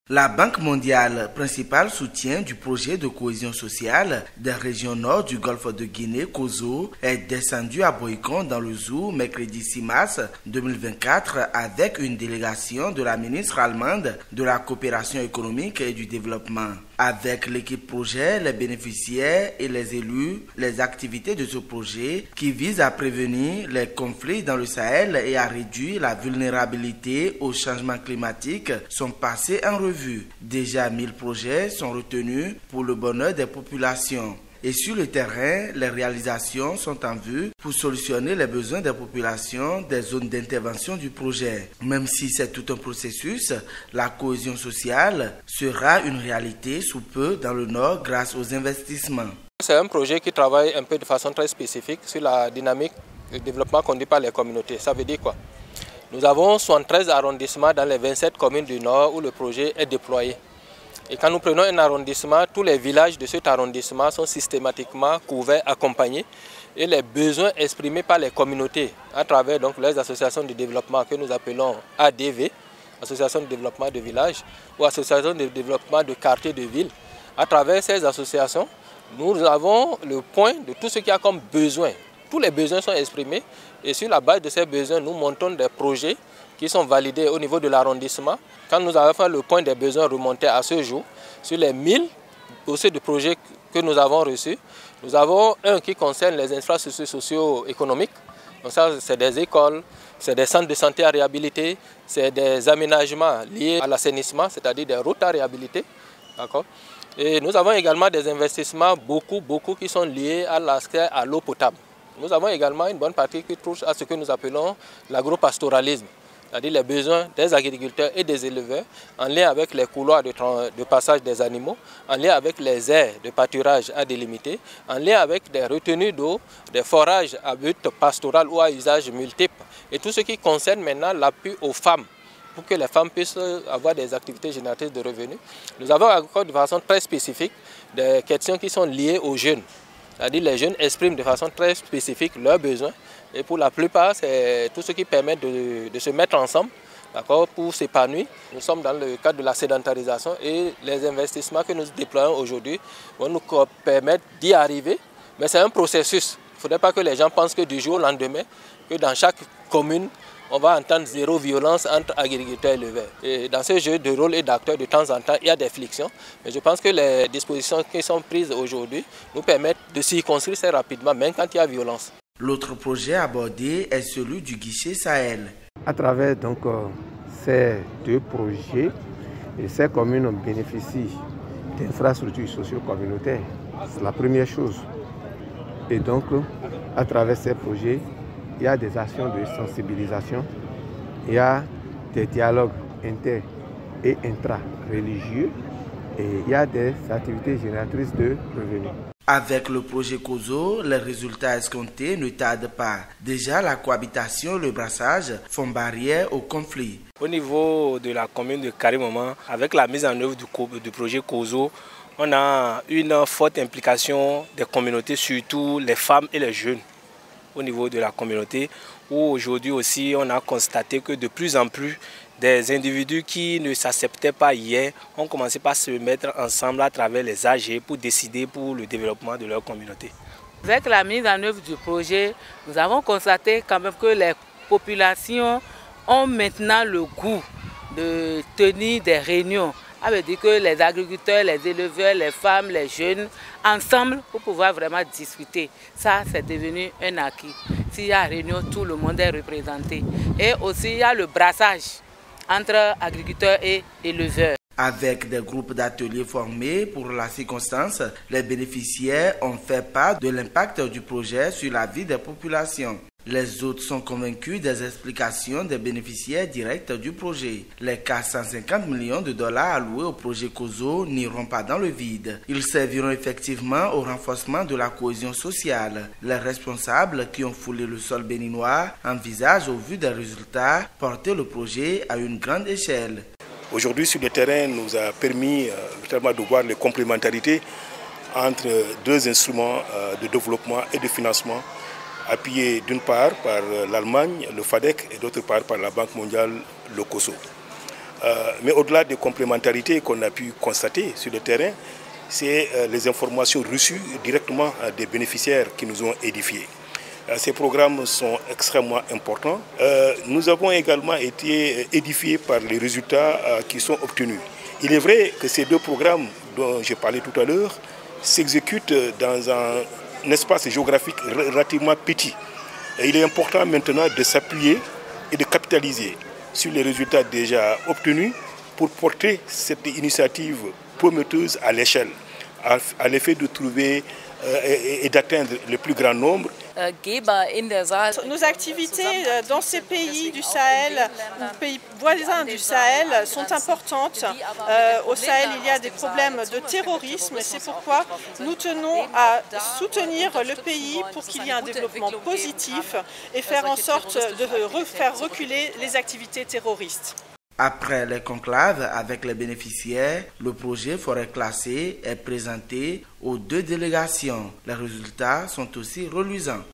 La Banque mondiale, principal soutien du projet de cohésion sociale des régions nord du golfe de Guinée, COSO, est descendue à Boïcon dans le Zou mercredi 6 mars 2024 avec une délégation de la ministre allemande de la coopération économique et du développement. Avec l'équipe projet, les bénéficiaires et les élus, les activités de ce projet qui vise à prévenir les conflits dans le Sahel et à réduire la vulnérabilité au changement climatique sont passées en revue. Déjà 1000 projets sont retenus pour le bonheur des populations. Et sur le terrain, les réalisations sont en vue pour solutionner les besoins des populations des zones d'intervention du projet. Même si c'est tout un processus, la cohésion sociale sera une réalité sous peu dans le Nord grâce aux investissements. C'est un projet qui travaille un peu de façon très spécifique sur la dynamique de développement conduit par les communautés. Ça veut dire quoi? Nous avons 73 arrondissements dans les 27 communes du Nord où le projet est déployé. Et quand nous prenons un arrondissement, tous les villages de cet arrondissement sont systématiquement couverts, accompagnés et les besoins exprimés par les communautés à travers donc, les associations de développement que nous appelons ADV, Association de développement de villages ou Association de développement de quartiers de ville. À travers ces associations, nous avons le point de tout ce qu'il y a comme besoin. Tous les besoins sont exprimés et sur la base de ces besoins, nous montons des projets qui sont validés au niveau de l'arrondissement. Quand nous avons fait le point des besoins remontés à ce jour, sur les 1000 dossiers de projets que nous avons reçus, nous avons un qui concerne les infrastructures socio-économiques. Donc ça, c'est des écoles, c'est des centres de santé à réhabiliter, c'est des aménagements liés à l'assainissement, c'est-à-dire des routes à réhabiliter. Et nous avons également des investissements, beaucoup qui sont liés à l'accès à l'eau potable. Nous avons également une bonne partie qui touche à ce que nous appelons l'agropastoralisme, c'est-à-dire les besoins des agriculteurs et des éleveurs en lien avec les couloirs de passage des animaux, en lien avec les aires de pâturage à délimiter, en lien avec des retenues d'eau, des forages à but pastoral ou à usage multiple et tout ce qui concerne maintenant l'appui aux femmes pour que les femmes puissent avoir des activités génératrices de revenus. Nous avons encore de façon très spécifique des questions qui sont liées aux jeunes. C'est-à-dire les jeunes expriment de façon très spécifique leurs besoins et pour la plupart, c'est tout ce qui permet de se mettre ensemble pour s'épanouir. Nous sommes dans le cadre de la sédentarisation et les investissements que nous déployons aujourd'hui vont nous permettre d'y arriver. Mais c'est un processus. Il ne faudrait pas que les gens pensent que du jour au lendemain, que dans chaque commune, on va entendre zéro violence entre agriculteurs et éleveurs. Et dans ce jeu de rôle et d'acteurs, de temps en temps, il y a des frictions. Mais je pense que les dispositions qui sont prises aujourd'hui nous permettent de circonscrire très rapidement, même quand il y a violence. L'autre projet abordé est celui du guichet Sahel. À travers ces deux projets, ces communes bénéficient d'infrastructures socio-communautaires. C'est la première chose. Et donc, à travers ces projets, il y a des actions de sensibilisation, il y a des dialogues inter- et intra-religieux et il y a des activités génératrices de revenus. Avec le projet COSO, les résultats escomptés ne tardent pas. Déjà, la cohabitation, le brassage font barrière au conflit. Au niveau de la commune de Carré-Moment, avec la mise en œuvre du projet COSO, on a une forte implication des communautés, surtout les femmes et les jeunes. Au niveau de la communauté, où aujourd'hui aussi on a constaté que de plus en plus des individus qui ne s'acceptaient pas hier ont commencé par se mettre ensemble à travers les AG pour décider pour le développement de leur communauté. Avec la mise en œuvre du projet, nous avons constaté quand même que les populations ont maintenant le goût de tenir des réunions. Ça veut dire que les agriculteurs, les éleveurs, les femmes, les jeunes, ensemble pour pouvoir vraiment discuter. Ça, c'est devenu un acquis. S'il y a réunion, tout le monde est représenté. Et aussi, il y a le brassage entre agriculteurs et éleveurs. Avec des groupes d'ateliers formés pour la circonstance, les bénéficiaires ont fait part de l'impact du projet sur la vie des populations. Les autres sont convaincus des explications des bénéficiaires directs du projet. Les 450 millions de dollars alloués au projet COSO n'iront pas dans le vide. Ils serviront effectivement au renforcement de la cohésion sociale. Les responsables qui ont foulé le sol béninois envisagent, au vu des résultats, porter le projet à une grande échelle. Aujourd'hui, sur le terrain, nous a permis de voir les complémentarités entre deux instruments de développement et de financement appuyé d'une part par l'Allemagne, le FADEC, et d'autre part par la Banque mondiale, le COSO. Mais au-delà des complémentarités qu'on a pu constater sur le terrain, c'est les informations reçues directement des bénéficiaires qui nous ont édifiés. Ces programmes sont extrêmement importants. Nous avons également été édifiés par les résultats qui sont obtenus. Il est vrai que ces deux programmes dont j'ai parlé tout à l'heure s'exécutent dans un espace géographique relativement petit. Et il est important maintenant de s'appuyer et de capitaliser sur les résultats déjà obtenus pour porter cette initiative prometteuse à l'échelle, à l'effet de trouver et d'atteindre le plus grand nombre. Nos activités dans ces pays du Sahel, ou pays voisins du Sahel, sont importantes. Au Sahel, il y a des problèmes de terrorisme et c'est pourquoi nous tenons à soutenir le pays pour qu'il y ait un développement positif et faire en sorte de faire reculer les activités terroristes. Après les conclaves avec les bénéficiaires, le projet forêt classée est présenté aux deux délégations. Les résultats sont aussi reluisants.